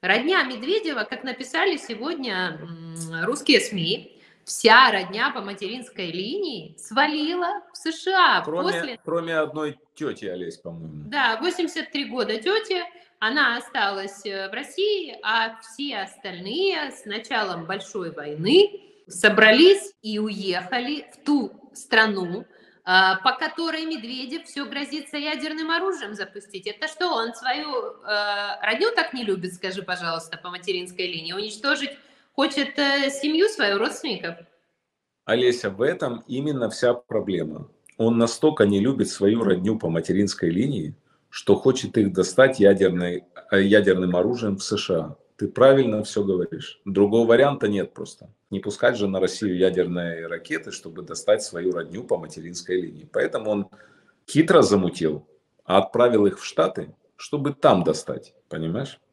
Родня Медведева, как написали сегодня русские СМИ, вся родня по материнской линии свалила в США после... Кроме одной тети, Олесь, по-моему. Да, 83 года тети, она осталась в России, а все остальные с началом большой войны собрались и уехали в ту страну, по которой Медведев все грозится ядерным оружием запустить. Это что, он свою родню так не любит, скажи, пожалуйста, по материнской линии? Уничтожить хочет семью свою, родственников? Олеся, в этом именно вся проблема. Он настолько не любит свою родню по материнской линии, что хочет их достать ядерным оружием в США. Ты правильно все говоришь. Другого варианта нет просто. Не пускать же на Россию ядерные ракеты, чтобы достать свою родню по материнской линии. Поэтому он хитро замутил, а отправил их в Штаты, чтобы там достать. Понимаешь?